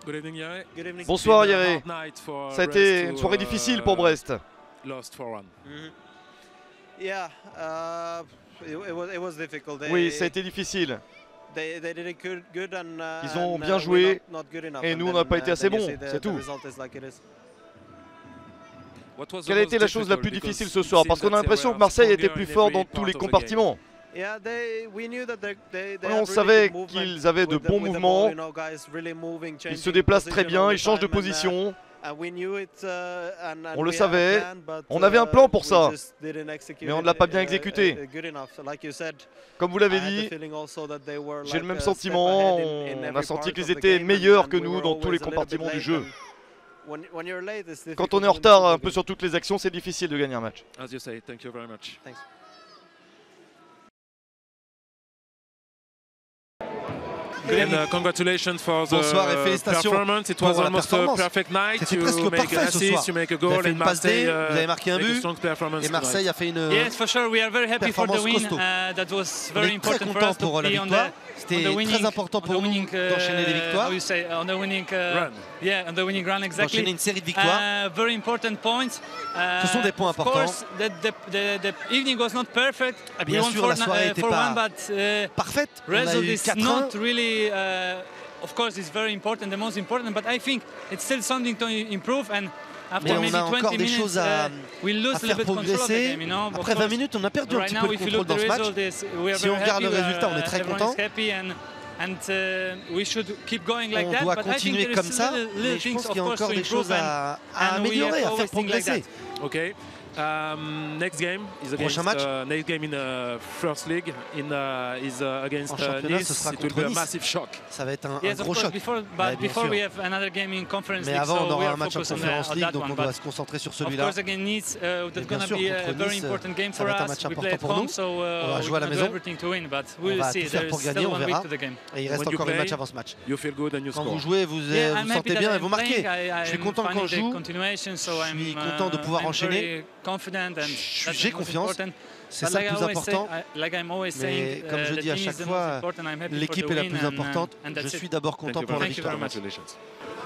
Bonsoir Yeré. Ça a été une soirée difficile pour Brest. Oui, ça a été difficile. Ils ont bien joué et nous on n'a pas été assez bons, c'est tout. Quelle a été la chose la plus difficile ce soir? Parce qu'on a l'impression que Marseille était plus fort dans tous les compartiments. On savait qu'ils avaient de bons mouvements, ils se déplacent très bien, ils changent de position. On le savait, on avait un plan pour ça, mais on ne l'a pas bien exécuté. Comme vous l'avez dit, j'ai le même sentiment, on a senti qu'ils étaient meilleurs que nous dans tous les compartiments du jeu. Quand on est en retard un peu sur toutes les actions, c'est difficile de gagner un match. Bonsoir et félicitations pour la performance. C'était presque parfait ce soir. Vous avez fait une passe D, vous avez marqué un but et Marseille a fait une performance costaud. On est très content pour la victoire. C'était très important pour nous d'enchaîner des victoires. D'enchaîner une série de victoires. Ce sont des points importants. Bien sûr, la soirée n'était pas parfaite. On a eu 4-1. Of course, it's very important, the most important, but I think it's still something to improve. And mais on a encore des choses à faire progresser. Après 20 minutes, on a perdu un petit peu le contrôle dans ce match. Si on regarde le résultat, on est très content. On doit continuer comme ça, mais je pense qu'il y a encore des choses à améliorer, à faire progresser. Prochain match next game in First League is against Nice. Ce sera contre Nice. Ça va être un gros choc. Mais avant, on aura un match en Conference League, donc on doit se concentrer sur celui-là. Et bien sûr, contre Nice, ça va être un match important pour nous. On va jouer à la maison. On va tout faire pour gagner, on verra. Et il reste encore un match avant ce match. Quand vous jouez, vous vous sentez bien et vous marquez. Je suis content quand je joue. Je suis content de pouvoir enchaîner. J'ai confiance, c'est ça le plus important, mais comme je dis à chaque fois, l'équipe est la plus importante. Je suis d'abord content pour la victoire.